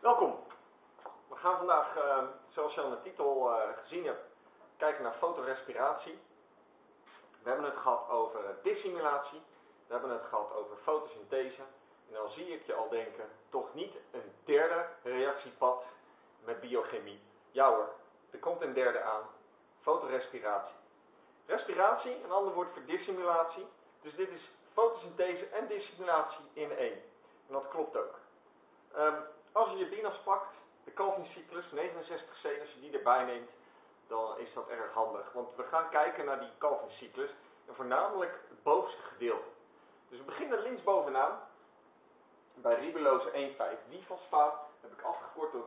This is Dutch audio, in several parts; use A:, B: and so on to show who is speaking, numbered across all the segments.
A: Welkom. We gaan vandaag, zoals je al in de titel gezien hebt, kijken naar fotorespiratie. We hebben het gehad over dissimulatie. We hebben het gehad over fotosynthese. En dan zie ik je al denken, toch niet een derde reactiepad met biochemie. Ja hoor, er komt een derde aan. Fotorespiratie. Respiratie, een ander woord voor dissimulatie. Dus dit is fotosynthese en dissimulatie in één. En dat klopt ook. Als je je BINAS pakt, de Calvin-cyclus 69C, als je die erbij neemt, dan is dat erg handig. Want we gaan kijken naar die Calvin-cyclus en voornamelijk het bovenste gedeelte. Dus we beginnen linksbovenaan bij ribulose 1,5-difosfaat. Dat heb ik afgekort tot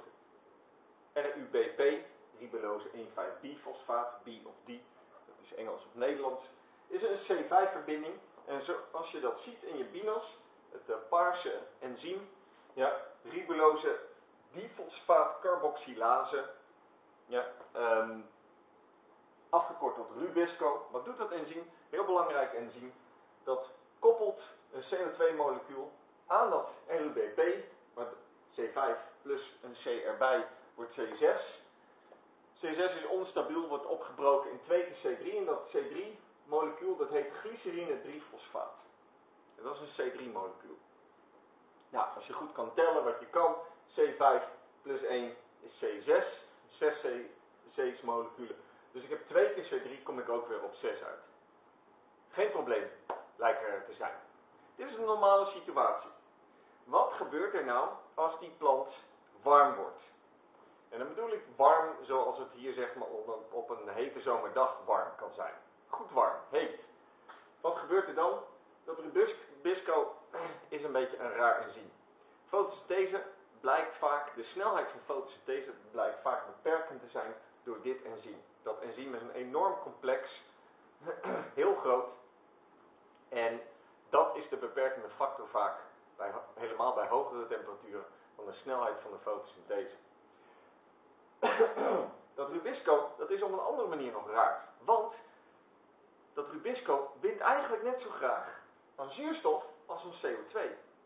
A: RUBP, ribulose 1,5-bifosfaat, B of D, dat is Engels of Nederlands. Is een C5-verbinding en zoals je dat ziet in je BINAS, het paarse enzym, ja, ribulose difosfaat carboxylase, ja, afgekort tot Rubisco. Wat doet dat enzym? Heel belangrijk enzym. Dat koppelt een CO2-molecuul aan dat RUBP, maar C5 plus een C erbij wordt C6. C6 is onstabiel, wordt opgebroken in 2 keer C3 en dat C3-molecuul dat heet glycerine 3-fosfaat. En dat is een C3-molecuul. Nou, als je goed kan tellen wat je kan, C5 plus 1 is C6, 6 C's-moleculen. Dus ik heb 2 keer C3, kom ik ook weer op 6 uit. Geen probleem, lijkt er te zijn. Dit is een normale situatie. Wat gebeurt er nou als die plant warm wordt? En dan bedoel ik warm zoals het hier zeg maar op een hete zomerdag warm kan zijn. Goed warm, heet. Wat gebeurt er dan? Dat Rubisco is een beetje een raar enzym. Fotosynthese blijkt vaak, de snelheid van fotosynthese blijkt vaak beperkend te zijn door dit enzym. Dat enzym is een enorm complex, heel groot. En dat is de beperkende factor vaak, helemaal bij hogere temperaturen, van de snelheid van de fotosynthese. Dat Rubisco, dat is op een andere manier nog raar. Want dat Rubisco bindt eigenlijk net zo graag aan zuurstof als aan CO2.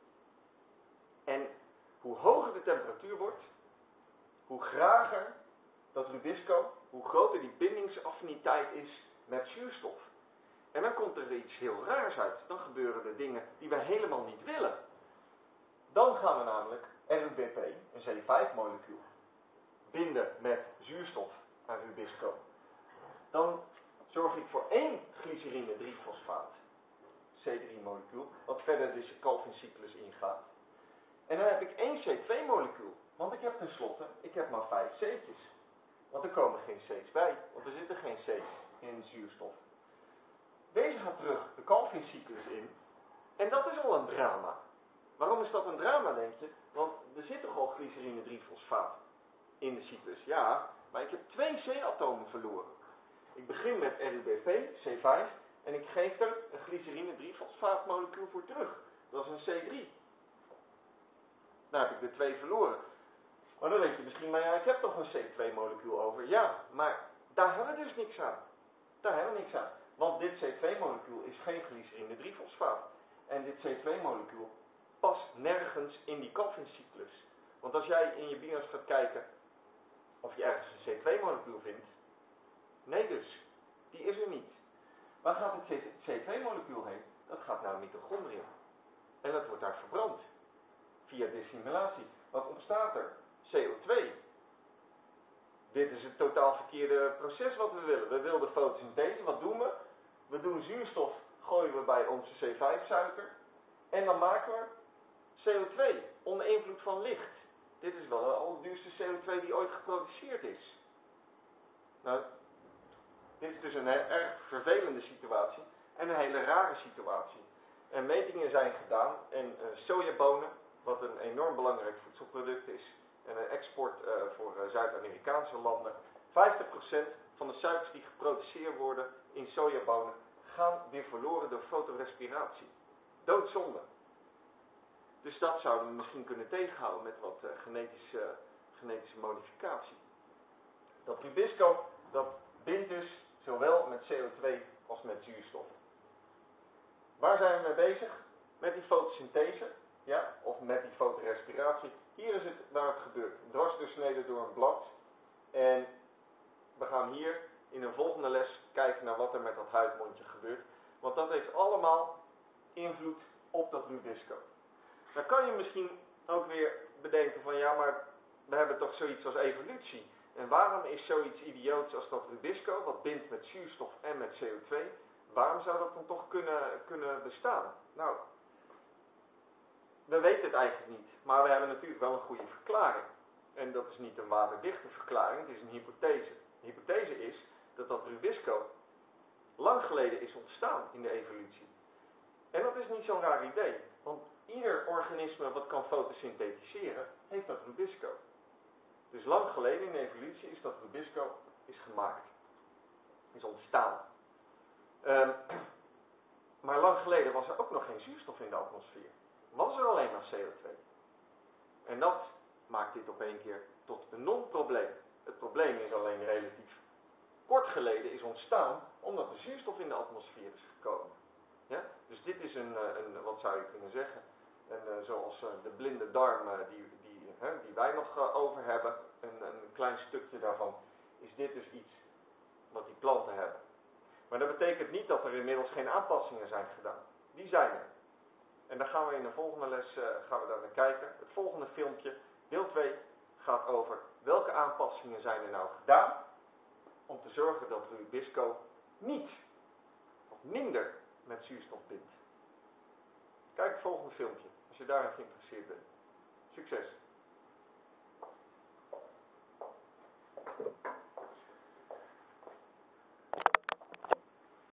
A: En hoe hoger de temperatuur wordt, hoe grager dat Rubisco, hoe groter die bindingsaffiniteit is met zuurstof. En dan komt er iets heel raars uit. Dan gebeuren er dingen die we helemaal niet willen. Dan gaan we namelijk RUBP, een C5-molecuul, binden met zuurstof aan Rubisco. Dan zorg ik voor 1 glycerine 3-fosfaat, C3-molecuul, wat verder deze Calvin-cyclus ingaat. En dan heb ik 1 C2-molecuul, want ik heb tenslotte, maar 5 C'tjes. Want er komen geen C's bij, want er zitten geen C's in zuurstof. Deze gaat terug de Calvin-cyclus in, en dat is al een drama. Waarom is dat een drama, denk je? Want er zit toch al glycerine 3-fosfaat in de cyclus. Ja, maar ik heb 2 C-atomen verloren. Ik begin met RUBP, C5, en ik geef er een glycerine 3-fosfaat molecuul voor terug. Dat is een C3. Nou heb ik er 2 verloren. Maar dan denk je misschien, maar ja, ik heb toch een C2-molecuul over. Ja, maar daar hebben we dus niks aan. Daar hebben we niks aan. Want dit C2-molecuul is geen glycerine 3-fosfaat. En dit C2-molecuul past nergens in die Calvin-cyclus. Want als jij in je BINAS gaat kijken of je ergens een C2-molecuul vindt, nee dus, die is er niet. Waar gaat het C2-molecuul heen? Dat gaat naar mitochondriën. En dat wordt daar verbrand. Via dissimulatie. Wat ontstaat er? CO2. Dit is het totaal verkeerde proces wat we willen. We wilden fotosynthese. Wat doen we? We doen zuurstof, gooien we bij onze C5-suiker. En dan maken we CO2 onder invloed van licht. Dit is wel de allerduurste CO2 die ooit geproduceerd is. Nou, dit is dus een erg vervelende situatie en een hele rare situatie. En metingen zijn gedaan en sojabonen, wat een enorm belangrijk voedselproduct is en een export voor Zuid-Amerikaanse landen. 50% van de suikers die geproduceerd worden in sojabonen gaan weer verloren door fotorespiratie. Doodzonde. Dus dat zouden we misschien kunnen tegenhouden met wat genetische modificatie. Dat Rubisco, dat bindt dus zowel met CO2 als met zuurstof. Waar zijn we mee bezig? Met die fotosynthese. Ja? Of met die fotorespiratie. Hier is het waar het gebeurt. Dwarsdoorsneden door een blad. En we gaan hier in een volgende les kijken naar wat er met dat huidmondje gebeurt. Want dat heeft allemaal invloed op dat rubisco. Dan kan je misschien ook weer bedenken van ja, maar we hebben toch zoiets als evolutie. En waarom is zoiets idioots als dat rubisco, wat bindt met zuurstof en met CO2, waarom zou dat dan toch kunnen bestaan? Nou, we weten het eigenlijk niet, maar we hebben natuurlijk wel een goede verklaring. En dat is niet een waterdichte verklaring, het is een hypothese. De hypothese is dat dat rubisco lang geleden is ontstaan in de evolutie. En dat is niet zo'n raar idee, want ieder organisme wat kan fotosynthetiseren, heeft dat rubisco. Dus lang geleden in de evolutie is dat rubisco gemaakt. Is ontstaan. Maar lang geleden was er ook nog geen zuurstof in de atmosfeer. Was er alleen maar CO2. En dat maakt dit op één keer tot een non-probleem. Het probleem is alleen relatief kort geleden is ontstaan omdat er zuurstof in de atmosfeer is gekomen. Ja? Dus dit is een wat zou je kunnen zeggen, zoals de blinde darm die wij nog over hebben, een klein stukje daarvan, is dit dus iets wat die planten hebben. Maar dat betekent niet dat er inmiddels geen aanpassingen zijn gedaan. Die zijn er. En daar gaan we in de volgende les gaan we daar naar kijken. Het volgende filmpje, deel 2, gaat over welke aanpassingen zijn er nou gedaan om te zorgen dat rubisco niet of minder met zuurstof bindt. Kijk het volgende filmpje als je daarin geïnteresseerd bent. Succes!